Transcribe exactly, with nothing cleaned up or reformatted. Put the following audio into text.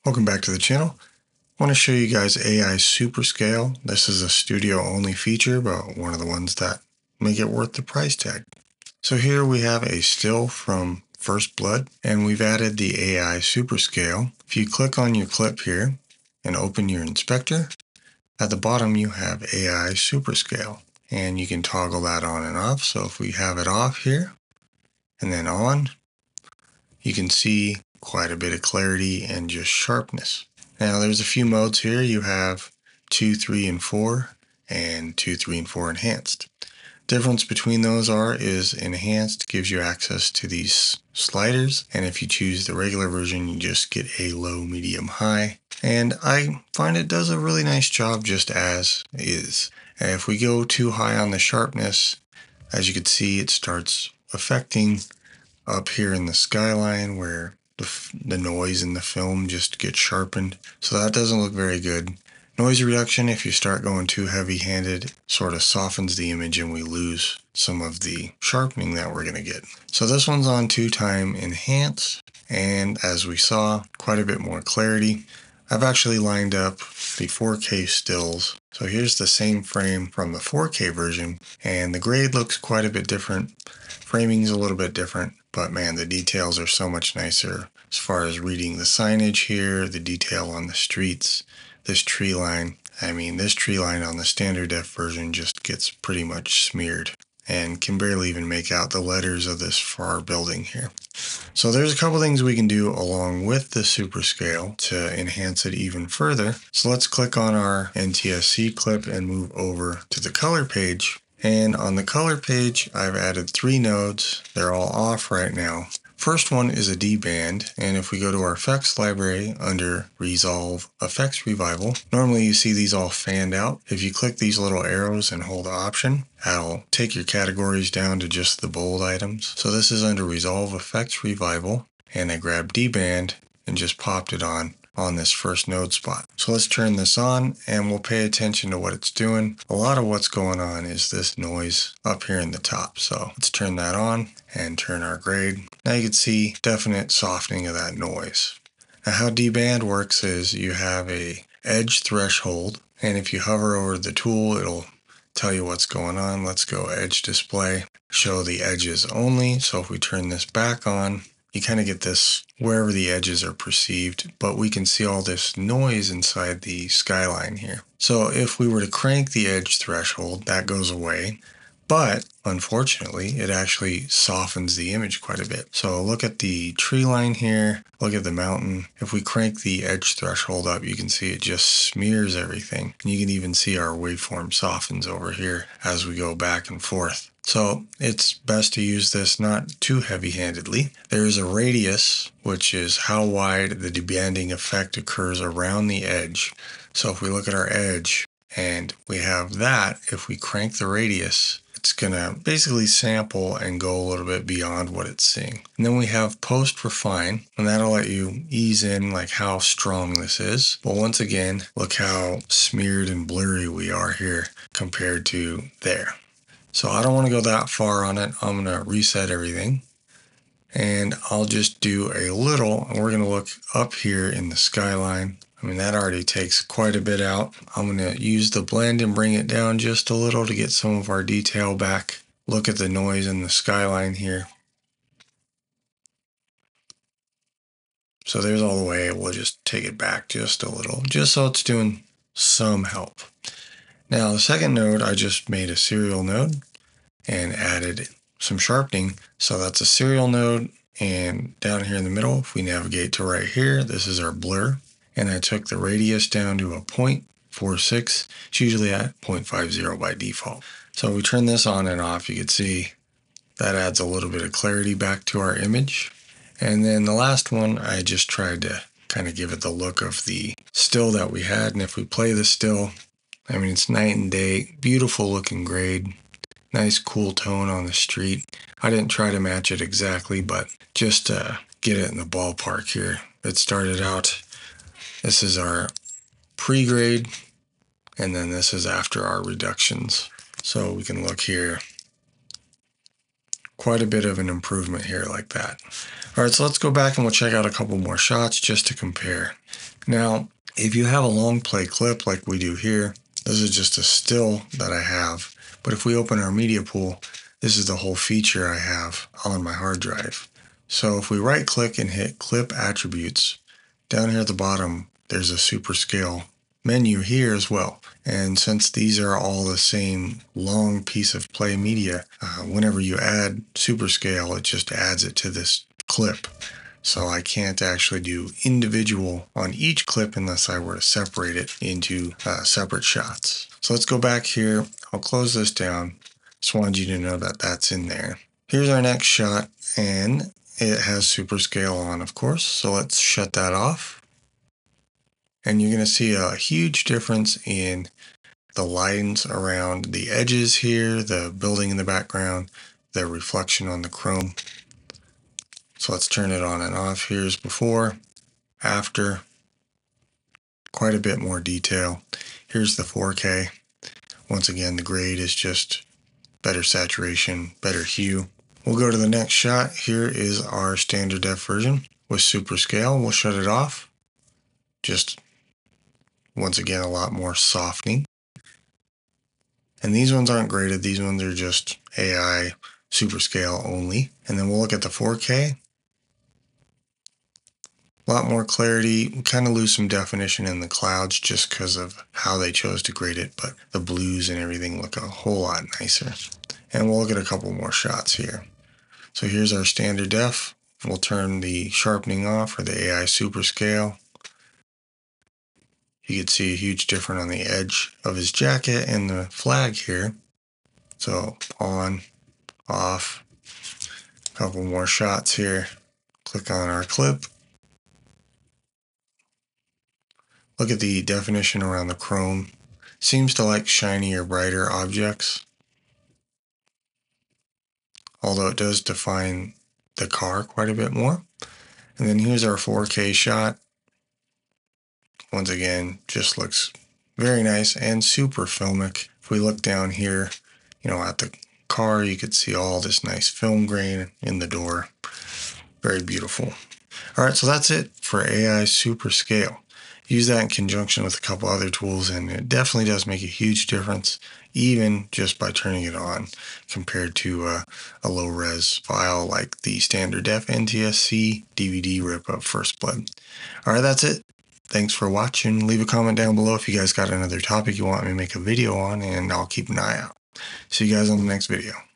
Welcome back to the channel. I want to show you guys A I Super Scale. This is a studio only feature, but one of the ones that make it worth the price tag. So here we have a still from First Blood, and we've added the A I Super Scale. If you click on your clip here and open your inspector, at the bottom you have A I Super Scale, and you can toggle that on and off. So if we have it off here and then on, you can see quite a bit of clarity and just sharpness. Now there's a few modes here. You have two, three, and four, and two, three, and four enhanced. Difference between those are is enhanced gives you access to these sliders, and if you choose the regular version you just get a low, medium, high, and I find it does a really nice job just as is. And if we go too high on the sharpness, as you can see, it starts affecting up here in the skyline where the, the noise in the film just gets sharpened, so that doesn't look very good. Noise reduction, if you start going too heavy-handed, sort of softens the image and we lose some of the sharpening that we're going to get. So this one's on two-time enhance, and as we saw, quite a bit more clarity. I've actually lined up the four K stills. So here's the same frame from the four K version, and the grade looks quite a bit different. Framing's a little bit different, but man, the details are so much nicer as far as reading the signage here, the detail on the streets, this tree line. I mean, this tree line on the standard def version just gets pretty much smeared and can barely even make out the letters of this far building here. So there's a couple things we can do along with the super scale to enhance it even further. So let's click on our N T S C clip and move over to the color page. And on the color page, I've added three nodes. They're all off right now. First one is a DeBand, and if we go to our effects library under Resolve Effects Revival, normally you see these all fanned out. If you click these little arrows and hold Option, that'll take your categories down to just the bold items. So this is under Resolve Effects Revival, and I grabbed DeBand and just popped it on on this first node spot. So let's turn this on and we'll pay attention to what it's doing. A lot of what's going on is this noise up here in the top. So let's turn that on and turn our grade. Now you can see definite softening of that noise. Now how DeBand works is you have a edge threshold, and if you hover over the tool it'll tell you what's going on. Let's go edge display, show the edges only. So if we turn this back on, you kind of get this wherever the edges are perceived, but we can see all this noise inside the skyline here. So if we were to crank the edge threshold, that goes away, but unfortunately it actually softens the image quite a bit. So look at the tree line here, look at the mountain. If we crank the edge threshold up, you can see it just smears everything. And you can even see our waveform softens over here as we go back and forth. So it's best to use this not too heavy-handedly. There is a radius, which is how wide the debanding effect occurs around the edge. So if we look at our edge and we have that, if we crank the radius, it's going to basically sample and go a little bit beyond what it's seeing. And then we have post refine, and that'll let you ease in like how strong this is. But once again, look how smeared and blurry we are here compared to there. So I don't want to go that far on it. I'm going to reset everything, and I'll just do a little, and we're going to look up here in the skyline. I mean, that already takes quite a bit out. I'm going to use the blend and bring it down just a little to get some of our detail back. Look at the noise in the skyline here. So there's all the way. We'll just take it back just a little, just so it's doing some help. Now the second node, I just made a serial node and added some sharpening. So that's a serial node, and down here in the middle, if we navigate to right here, this is our blur. And I took the radius down to a zero point four six. It's usually at zero point five zero by default. So we turn this on and off, you can see that adds a little bit of clarity back to our image. And then the last one, I just tried to kind of give it the look of the still that we had. And if we play the still, I mean, it's night and day, beautiful looking grade, nice cool tone on the street. I didn't try to match it exactly, but just to get it in the ballpark here. It started out, this is our pre-grade, and then this is after our reductions. So we can look here, quite a bit of an improvement here like that. All right, so let's go back and we'll check out a couple more shots just to compare. Now, if you have a long play clip like we do here, this is just a still that I have. But if we open our media pool, this is the whole feature I have on my hard drive. So if we right click and hit clip attributes, down here at the bottom, there's a super scale menu here as well. And since these are all the same long piece of play media, uh, whenever you add super scale, it just adds it to this clip. So I can't actually do individual on each clip unless I were to separate it into uh, separate shots. So let's go back here. I'll close this down. Just wanted you to know that that's in there. Here's our next shot, and it has super scale on, of course. So let's shut that off. And you're going to see a huge difference in the lines around the edges here, the building in the background, the reflection on the chrome. So let's turn it on and off. Here's before, after, quite a bit more detail. Here's the four K. Once again, the grade is just better saturation, better hue. We'll go to the next shot. Here is our standard def version with super scale. We'll shut it off. Just, once again, a lot more softening. And these ones aren't graded. These ones are just A I super scale only. And then we'll look at the four K. A lot more clarity. We kind of lose some definition in the clouds just because of how they chose to grade it, but the blues and everything look a whole lot nicer. And we'll look at a couple more shots here. So here's our standard def. We'll turn the sharpening off for the A I super scale. You can see a huge difference on the edge of his jacket and the flag here. So on, off, a couple more shots here. Click on our clip. Look at the definition around the chrome. Seems to like shinier, brighter objects. Although it does define the car quite a bit more. And then here's our four K shot. Once again, just looks very nice and super filmic. If we look down here, you know, at the car, you could see all this nice film grain in the door. Very beautiful. All right, so that's it for A I super scale. Use that in conjunction with a couple other tools, and it definitely does make a huge difference, even just by turning it on compared to uh, a low-res file like the standard def N T S C D V D rip-up First Blood. All right, that's it. Thanks for watching. Leave a comment down below if you guys got another topic you want me to make a video on, and I'll keep an eye out. See you guys on the next video.